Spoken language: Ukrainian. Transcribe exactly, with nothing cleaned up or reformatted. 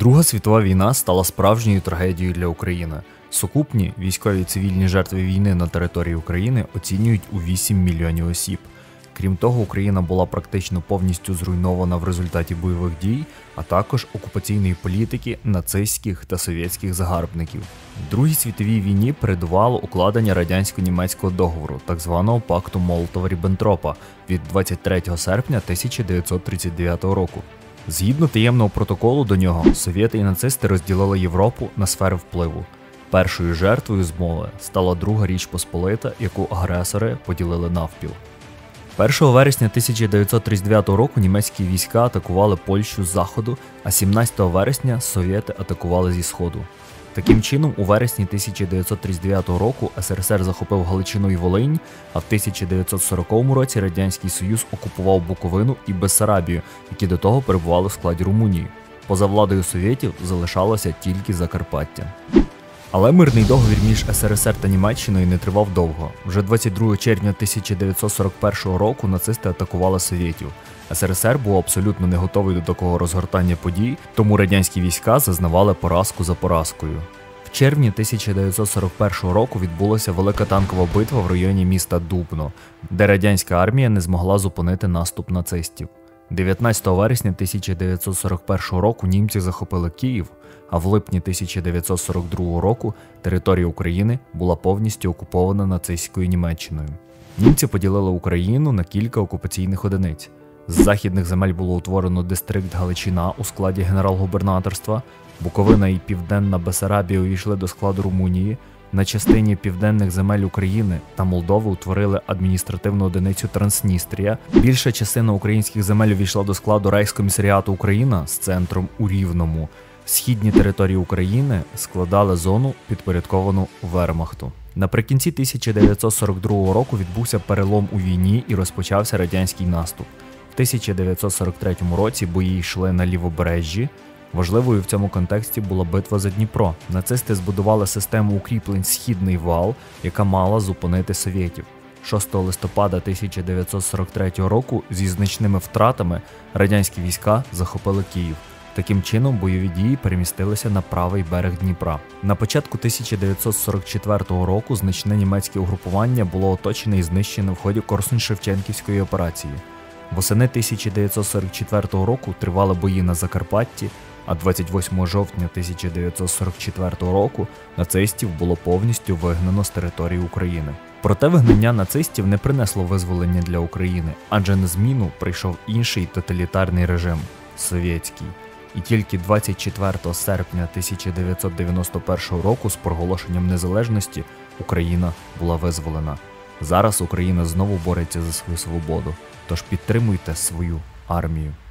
Друга світова війна стала справжньою трагедією для України. Сукупні військові і цивільні жертви війни на території України оцінюють у вісім мільйонів осіб. Крім того, Україна була практично повністю зруйнована в результаті бойових дій, а також окупаційної політики нацистських та совєтських загарбників. Другій світовій війні передувало укладення радянсько-німецького договору, так званого пакту Молотова-Ріббентропа від двадцять третього серпня тисяча дев'ятсот тридцять дев'ятого року. Згідно таємного протоколу до нього, совєти і нацисти розділили Європу на сфери впливу. Першою жертвою змови стала Друга Річ Посполита, яку агресори поділили навпіл. першого вересня тисяча дев'ятсот тридцять дев'ятого року німецькі війська атакували Польщу з заходу, а сімнадцятого вересня совєти атакували зі сходу. Таким чином, у вересні тисяча дев'ятсот тридцять дев'ятого року СРСР захопив Галичину і Волинь, а в тисяча дев'ятсот сороковому році Радянський Союз окупував Буковину і Бессарабію, які до того перебували в складі Румунії. Поза владою совєтів залишалося тільки Закарпаття. Але мирний договір між СРСР та Німеччиною не тривав довго. Вже двадцять другого червня тисяча дев'ятсот сорок першого року нацисти атакували совєтів. СРСР був абсолютно не готовий до такого розгортання подій, тому радянські війська зазнавали поразку за поразкою. В червні тисяча дев'ятсот сорок першого року відбулася велика танкова битва в районі міста Дубно, де радянська армія не змогла зупинити наступ нацистів. дев'ятнадцятого вересня тисяча дев'ятсот сорок першого року німці захопили Київ, а в липні тисяча дев'ятсот сорок другого року територія України була повністю окупована нацистською Німеччиною. Німці поділили Україну на кілька окупаційних одиниць. З західних земель було утворено дистрикт Галичина у складі генерал-губернаторства, Буковина і Південна Бессарабія увійшли до складу Румунії, на частині південних земель України та Молдови утворили адміністративну одиницю Трансністрія. Більша частина українських земель увійшла до складу Рейхскомісаріату Україна з центром у Рівному. Східні території України складали зону, підпорядковану Вермахту. Наприкінці тисяча дев'ятсот сорок другого року відбувся перелом у війні і розпочався радянський наступ. В тисяча дев'ятсот сорок третьому році бої йшли на Лівобережжі. Важливою в цьому контексті була битва за Дніпро. Нацисти збудували систему укріплень «Східний вал», яка мала зупинити совєтів. шостого листопада тисяча дев'ятсот сорок третього року зі значними втратами радянські війська захопили Київ. Таким чином, бойові дії перемістилися на правий берег Дніпра. На початку тисяча дев'ятсот сорок четвертого року значне німецьке угрупування було оточене і знищене в ході Корсунь-Шевченківської операції. Восени тисяча дев'ятсот сорок четвертого року тривали бої на Закарпатті, а двадцять восьмого жовтня тисяча дев'ятсот сорок четвертого року нацистів було повністю вигнано з території України. Проте вигнання нацистів не принесло визволення для України, адже на зміну прийшов інший тоталітарний режим – совєтський. І тільки двадцять четвертого серпня тисяча дев'ятсот дев'яносто першого року з проголошенням незалежності Україна була визволена. Зараз Україна знову бореться за свою свободу, тож підтримуйте свою армію.